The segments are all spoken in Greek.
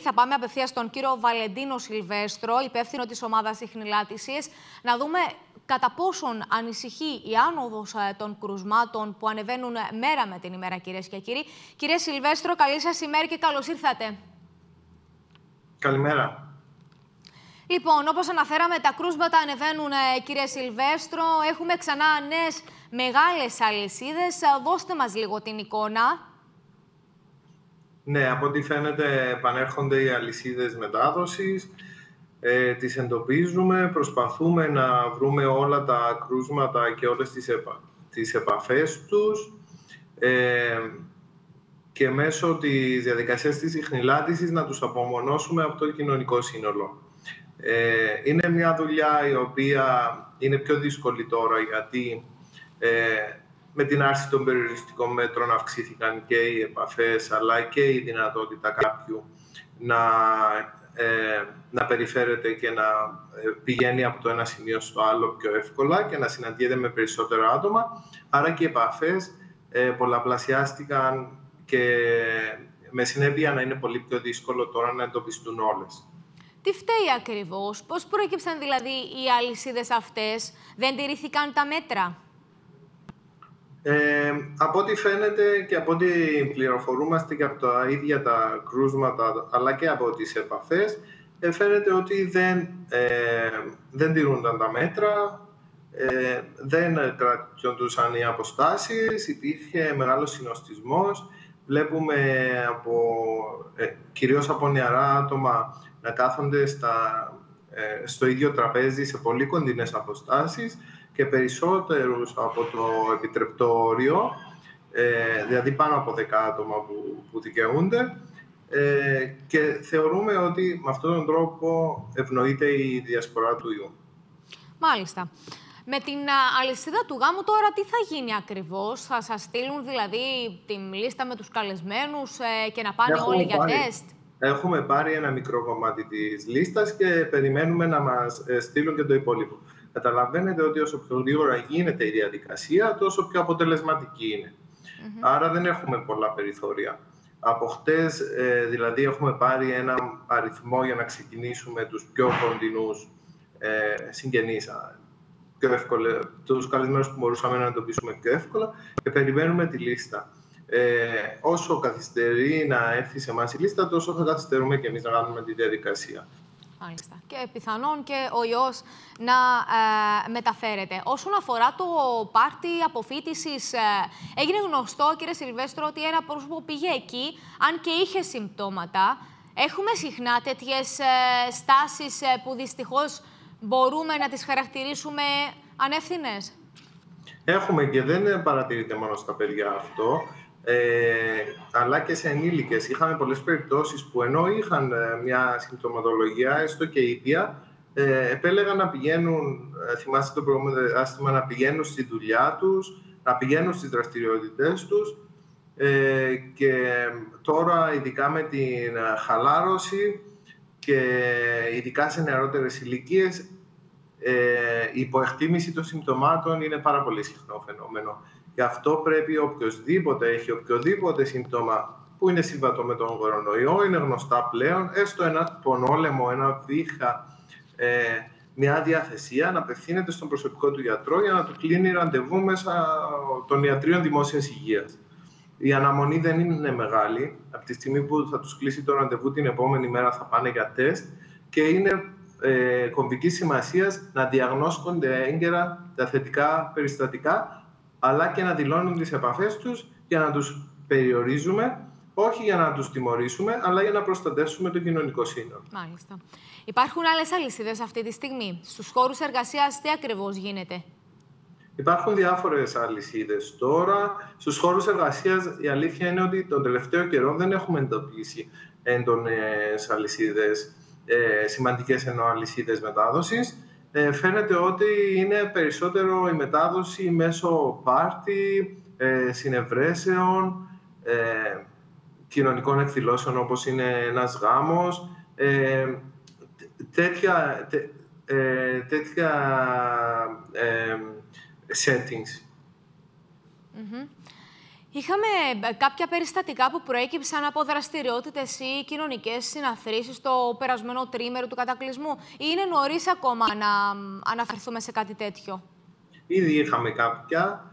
θα πάμε απευθείας στον κύριο Βαλεντίνο Σιλβέστρο, υπεύθυνο της ομάδας ιχνηλάτησης, να δούμε κατά πόσον ανησυχεί η άνοδος των κρουσμάτων που ανεβαίνουν μέρα με την ημέρα, κυρίες και κύριοι. Κύριε Σιλβέστρο, καλή σας ημέρα και καλώς ήρθατε. Καλημέρα. Λοιπόν, όπως αναφέραμε, τα κρούσματα ανεβαίνουν, κύριε Σιλβέστρο. Έχουμε ξανά νέες μεγάλες αλυσίδες. Δώστε μας λίγο την εικόνα. Ναι, από ό,τι φαίνεται επανέρχονται οι αλυσίδες μετάδοσης. Τις εντοπίζουμε, προσπαθούμε να βρούμε όλα τα κρούσματα και όλες τις επαφές τους και μέσω της διαδικασίας της ιχνηλάτησης να τους απομονώσουμε από το κοινωνικό σύνολο. Είναι μια δουλειά η οποία είναι πιο δύσκολη τώρα, γιατί με την άρση των περιοριστικών μέτρων αυξήθηκαν και οι επαφές, αλλά και η δυνατότητα κάποιου να περιφέρεται και να πηγαίνει από το ένα σημείο στο άλλο πιο εύκολα και να συναντιέται με περισσότερα άτομα. Άρα και οι επαφές πολλαπλασιάστηκαν και με συνέπεια να είναι πολύ πιο δύσκολο τώρα να εντοπιστούν όλες. Τι φταίει ακριβώς, πώς προέκυψαν δηλαδή οι αλυσίδες αυτές, δεν τηρήθηκαν τα μέτρα? Από ό,τι φαίνεται και από ό,τι πληροφορούμαστε και από τα ίδια τα κρούσματα αλλά και από τις επαφές, φαίνεται ότι δεν τηρούνταν τα μέτρα, δεν κρατιόντουσαν οι αποστάσεις, υπήρχε μεγάλος συνοστισμός. Βλέπουμε κυρίως από νεαρά άτομα να κάθονται στο ίδιο τραπέζι σε πολύ κοντινές αποστάσεις και περισσότερους από το επιτρεπτό όριο, δηλαδή πάνω από 10 άτομα που δικαιούνται, και θεωρούμε ότι με αυτόν τον τρόπο ευνοείται η διασπορά του ιού. Μάλιστα. Με την αλυσίδα του γάμου τώρα τι θα γίνει ακριβώς? Θα σας στείλουν δηλαδή τη λίστα με τους καλεσμένους και να πάνε όλοι για τεστ? Έχουμε πάρει ένα μικρό κομμάτι της λίστας και περιμένουμε να μας στείλουν και το υπόλοιπο. Καταλαβαίνετε ότι όσο πιο γρήγορα γίνεται η διαδικασία, τόσο πιο αποτελεσματική είναι. Άρα δεν έχουμε πολλά περιθώρια. Από χτες, δηλαδή, έχουμε πάρει ένα αριθμό για να ξεκινήσουμε τους πιο κοντινούς συγγενείς, τους καλεσμένους που μπορούσαμε να εντοπίσουμε πιο εύκολα, και περιμένουμε τη λίστα. Όσο καθυστερεί να έρθει σε εμάς η λίστα, τόσο θα καθυστερούμε και εμείς να κάνουμε τη διαδικασία. Μάλιστα. Και πιθανόν και ο ιός να μεταφέρεται. Όσον αφορά το πάρτι αποφύτισης, έγινε γνωστό, κύριε Σιλβέστρο, ότι ένα πρόσωπο πήγε εκεί, αν και είχε συμπτώματα. Έχουμε συχνά τέτοιες στάσεις που δυστυχώς μπορούμε να τις χαρακτηρίσουμε ανεύθυνες? Έχουμε, και δεν παρατηρείται μόνο στα παιδιά αυτό, αλλά και σε ενήλικες. Είχαμε πολλές περιπτώσεις που ενώ είχαν μια συμπτωματολογία, έστω και ίδια, επέλεγαν να πηγαίνουν, θυμάστε το προηγούμενο διάστημα, να πηγαίνουν στη δουλειά τους, να πηγαίνουν στις δραστηριότητές τους, και τώρα, ειδικά με την χαλάρωση και ειδικά σε νεαρότερες ηλικίες, η υποεκτίμηση των συμπτωμάτων είναι πάρα πολύ συχνό φαινόμενο. Γι' αυτό πρέπει οποιοσδήποτε έχει οποιοδήποτε σύμπτωμα που είναι συμβατό με τον κορονοϊό, είναι γνωστά πλέον, έστω ένα πονόλεμο, ένα βήχα, μια αδιαθεσία, να απευθύνεται στον προσωπικό του γιατρό για να του κλείνει ραντεβού μέσα των ιατρίων δημόσιας υγείας. Η αναμονή δεν είναι μεγάλη. Από τη στιγμή που θα τους κλείσει το ραντεβού, την επόμενη μέρα θα πάνε για τεστ, και είναι κομβικής σημασίας να διαγνώσκονται έγκαιρα τα θετικά περιστατικά, αλλά και να δηλώνουν τις επαφές τους για να τους περιορίζουμε, όχι για να τους τιμωρήσουμε, αλλά για να προστατεύσουμε το κοινωνικό σύνολο. Μάλιστα. Υπάρχουν άλλες αλυσίδες αυτή τη στιγμή? Στους χώρους εργασίας τι ακριβώς γίνεται? Υπάρχουν διάφορες αλυσίδες τώρα. Στους χώρους εργασίας η αλήθεια είναι ότι τον τελευταίο καιρό δεν έχουμε εντοπίσει έντονες αλυσίδες, σημαντικές αλυσίδες μετάδοσης. Φαίνεται ότι είναι περισσότερο η μετάδοση μέσω πάρτι, συνευρέσεων, κοινωνικών εκδηλώσεων όπως είναι ένας γάμος, τέτοια settings. Είχαμε κάποια περιστατικά που προέκυψαν από δραστηριότητες ή κοινωνικές συναθρήσεις το περασμένο τρίμερο του κατακλυσμού, ή είναι νωρίς ακόμα να αναφερθούμε σε κάτι τέτοιο? Ήδη είχαμε κάποια,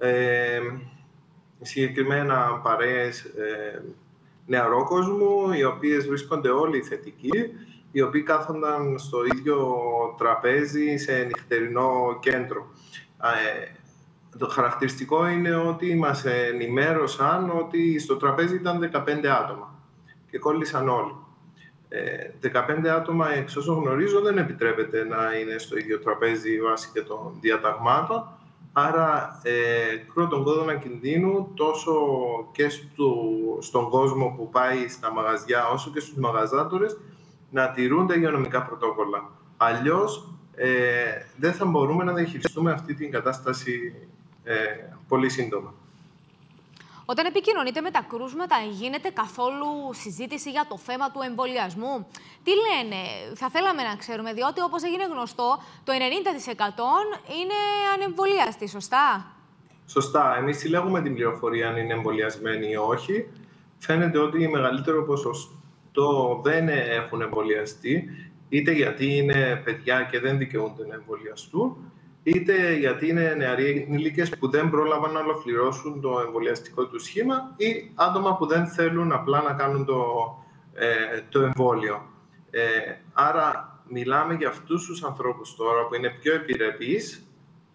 συγκεκριμένα παρέες νεαρόκοσμου, οι οποίες βρίσκονται όλοι θετικοί, οι οποίοι κάθονταν στο ίδιο τραπέζι σε νυχτερινό κέντρο. Το χαρακτηριστικό είναι ότι μας ενημέρωσαν ότι στο τραπέζι ήταν 15 άτομα και κόλλησαν όλοι. 15 άτομα, εξ όσων γνωρίζω, δεν επιτρέπεται να είναι στο ίδιο τραπέζι βάσει και των διαταγμάτων. Άρα, κρούω τον κόδωνα κινδύνου τόσο και στον κόσμο που πάει στα μαγαζιά, όσο και στους μαγαζάτορες, να τηρούν τα υγειονομικά πρωτόκολλα. Αλλιώς, δεν θα μπορούμε να διαχειριστούμε αυτή την κατάσταση πολύ σύντομα. Όταν επικοινωνείτε με τα κρούσματα, γίνεται καθόλου συζήτηση για το θέμα του εμβολιασμού? Τι λένε? Θα θέλαμε να ξέρουμε, διότι όπως έγινε γνωστό, το 90% είναι ανεμβολίαστοι, σωστά? Σωστά. Εμείς συλλέγουμε την πληροφορία αν είναι εμβολιασμένοι ή όχι. Φαίνεται ότι μεγαλύτερο ποσοστό δεν έχουν εμβολιαστεί, είτε γιατί είναι παιδιά και δεν δικαιούνται να εμβολιαστούν, είτε γιατί είναι νεαροί ενήλικες που δεν πρόλαβαν να ολοκληρώσουν το εμβολιαστικό του σχήμα ή άτομα που δεν θέλουν απλά να κάνουν το εμβόλιο. Άρα μιλάμε για αυτούς τους ανθρώπους τώρα που είναι πιο επιρρεπείς,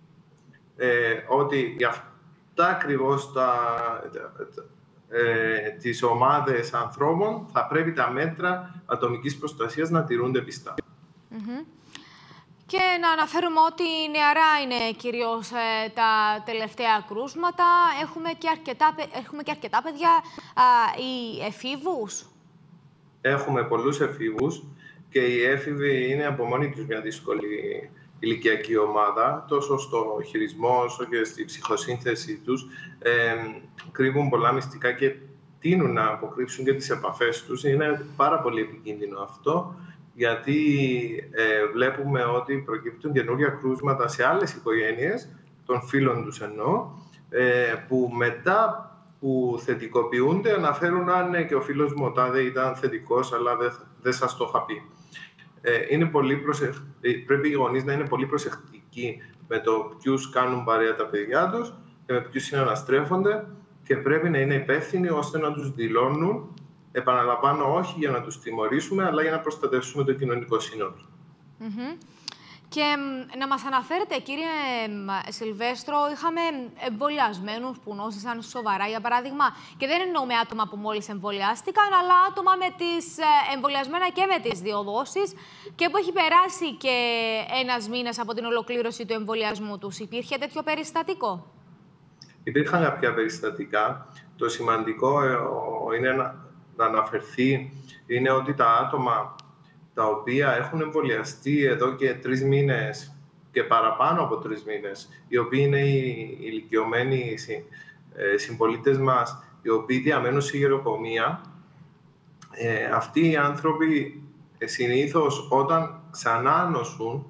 ότι για αυτά ακριβώς τις ομάδες ανθρώπων θα πρέπει τα μέτρα ατομικής προστασίας να τηρούνται πιστά. Και να αναφέρουμε ότι νεαρά είναι κυρίως τα τελευταία κρούσματα. Έχουμε και αρκετά παιδιά ή εφήβους. Έχουμε πολλούς εφήβους και οι έφηβοι είναι από μόνοι τους μια δύσκολη ηλικιακή ομάδα, τόσο στο χειρισμό όσο και στη ψυχοσύνθεσή τους. Κρύβουν πολλά μυστικά και τείνουν να αποκρύψουν και τις επαφές τους. Είναι πάρα πολύ επικίνδυνο αυτό, γιατί βλέπουμε ότι προκύπτουν καινούργια κρούσματα σε άλλες οικογένειες, των φίλων τους εννοώ, που μετά που θετικοποιούνται αναφέρουν αν και ο φίλος μου ο τάδε ήταν θετικός, αλλά δεν σας το είχα πει. Πρέπει οι γονείς να είναι πολύ προσεκτικοί με το ποιους κάνουν παρέα τα παιδιά τους και με ποιους συναναστρέφονται και πρέπει να είναι υπεύθυνοι ώστε να τους δηλώνουν. Επαναλαμβάνω, όχι για να τους τιμωρήσουμε, αλλά για να προστατεύσουμε το κοινωνικό σύνολο. Και να μας αναφέρετε, κύριε Σιλβέστρο, είχαμε εμβολιασμένους που νόσησαν σοβαρά, για παράδειγμα, και δεν εννοούμε άτομα που μόλις εμβολιάστηκαν, αλλά άτομα με τις εμβολιασμένα και με τις δύο δόσεις και που έχει περάσει και ένας μήνας από την ολοκλήρωση του εμβολιασμού τους. Υπήρχε τέτοιο περιστατικό? Υπήρχαν κάποια περιστατικά. Το σημαντικό είναι να αναφερθεί είναι ότι τα άτομα τα οποία έχουν εμβολιαστεί εδώ και 3 μήνες και παραπάνω από 3 μήνες, οι οποίοι είναι οι ηλικιωμένοι συμπολίτες μας, οι οποίοι διαμένουν σε γεροκομεία, αυτοί οι άνθρωποι συνήθως όταν ξανά νοσούν,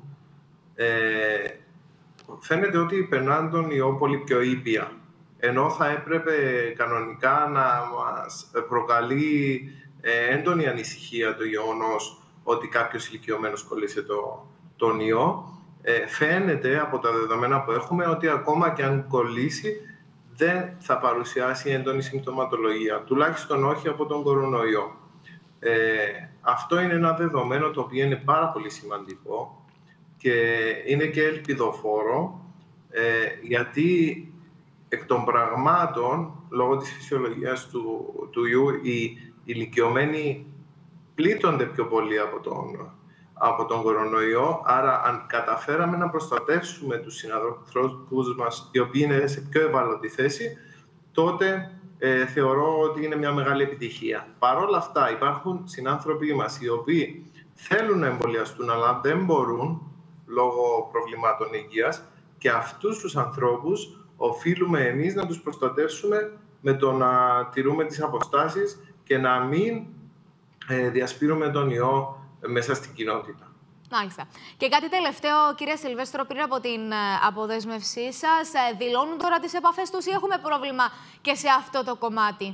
φαίνεται ότι περνάνε τον ιό πολύ πιο ήπια. Ενώ θα έπρεπε κανονικά να μας προκαλεί έντονη ανησυχία το γεγονός ότι κάποιος ηλικιωμένος κολλήσε τον ιό. Φαίνεται από τα δεδομένα που έχουμε ότι ακόμα και αν κολλήσει δεν θα παρουσιάσει έντονη συμπτωματολογία, τουλάχιστον όχι από τον κορονοϊό. Αυτό είναι ένα δεδομένο το οποίο είναι πάρα πολύ σημαντικό και είναι και ελπιδοφόρο, γιατί εκ των πραγμάτων, λόγω της φυσιολογίας του ιού, οι ηλικιωμένοι πλήττονται πιο πολύ από τον κορονοϊό. Άρα, αν καταφέραμε να προστατεύσουμε τους συνανθρώπους μας, οι οποίοι είναι σε πιο ευάλωτη θέση, τότε θεωρώ ότι είναι μια μεγάλη επιτυχία. Παρ' όλα αυτά, υπάρχουν συνάνθρωποι μας, οι οποίοι θέλουν να εμβολιαστούν, αλλά δεν μπορούν λόγω προβλημάτων υγείας, και αυτούς τους ανθρώπους οφείλουμε εμείς να τους προστατεύσουμε με το να τηρούμε τις αποστάσεις και να μην διασπείρουμε τον ιό μέσα στην κοινότητα. Μάλιστα. Και κάτι τελευταίο, κύριε Σιλβέστρο, πριν από την αποδέσμευσή σας, δηλώνουν τώρα τις επαφές τους ή έχουμε πρόβλημα και σε αυτό το κομμάτι?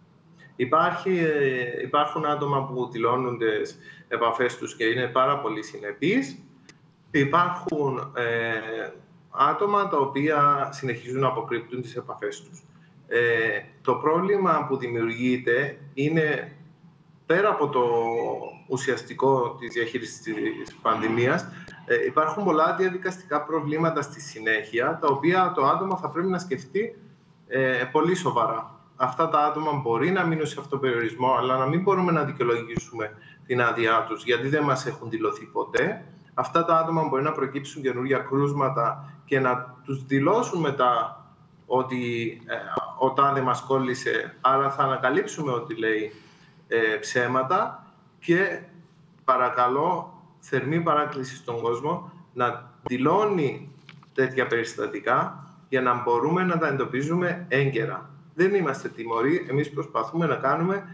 Υπάρχουν άτομα που δηλώνουν τις επαφές τους και είναι πάρα πολύ συνεπείς. Υπάρχουν άτομα τα οποία συνεχίζουν να αποκρύπτουν τις επαφές τους. Το πρόβλημα που δημιουργείται είναι, πέρα από το ουσιαστικό της διαχείρισης της πανδημίας, υπάρχουν πολλά διαδικαστικά προβλήματα στη συνέχεια, τα οποία το άτομο θα πρέπει να σκεφτεί πολύ σοβαρά. Αυτά τα άτομα μπορεί να μείνουν σε αυτοπεριορισμό, αλλά να μην μπορούμε να δικαιολογήσουμε την άδειά τους, γιατί δεν μας έχουν δηλωθεί ποτέ. Αυτά τα άτομα μπορεί να προκύψουν καινούργια κρούσματα και να τους δηλώσουν μετά ότι ο τάδε μας κόλλησε, άρα θα ανακαλύψουμε ότι λέει ψέματα. Και παρακαλώ, θερμή παράκληση στον κόσμο να δηλώνει τέτοια περιστατικά για να μπορούμε να τα εντοπίζουμε έγκαιρα. Δεν είμαστε τιμωροί, εμείς προσπαθούμε να κάνουμε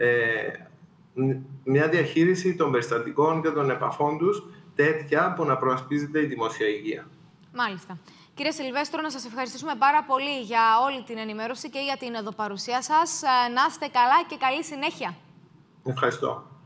μια διαχείριση των περιστατικών και των επαφών τους τέτοια που να προασπίζεται η δημόσια υγεία. Μάλιστα. Κύριε Σιλβέστρο, να σας ευχαριστήσουμε πάρα πολύ για όλη την ενημέρωση και για την εδώ παρουσία σας. Να είστε καλά και καλή συνέχεια. Ευχαριστώ.